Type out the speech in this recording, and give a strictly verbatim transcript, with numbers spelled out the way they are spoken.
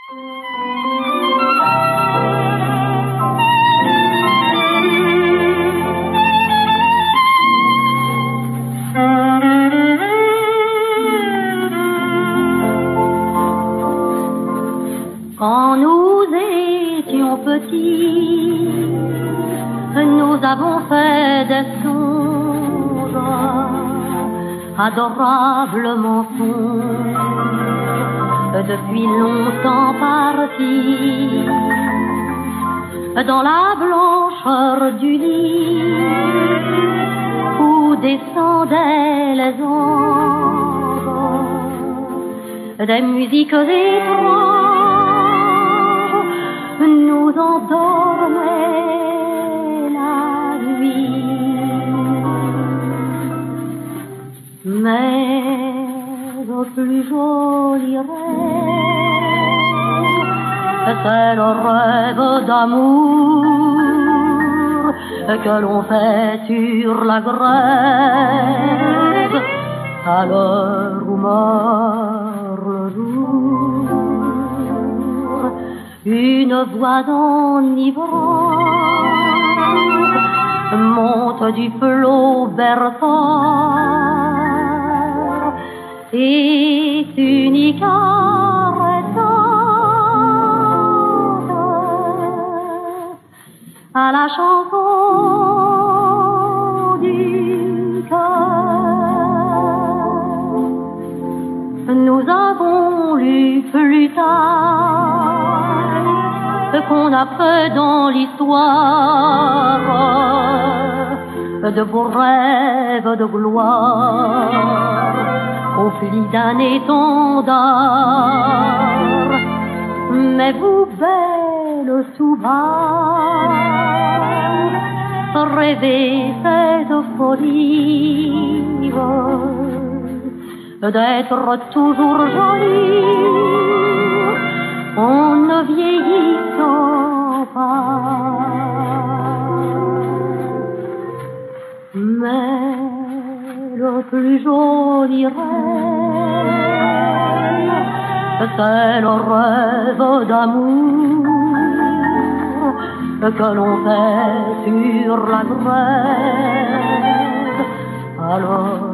Quand nous étions petits, nous avons fait des songes, adorables mensonges, depuis longtemps partis, dans la blancheur du lit, où descendaient les anges, des musiques étranges nous endormaient la nuit. Mais le plus joli rêve, c'est le rêve d'amour que l'on fait sur la grève à l'heure où meurt le jour. Une voix enivrante monte du flot berçant et unique arrêtante à la chanson du cœur. Nous avons lu plus tard qu'on a fait dans l'histoire de beaux rêves de gloire, conflits d'un étendard. Mais vous, belle tout bas, rêvez cette folie d'être toujours jolie en ne vieillissant pas. Mais le plus joli rêve, c'est le rêve d'amour que l'on fait sur la grève. Alors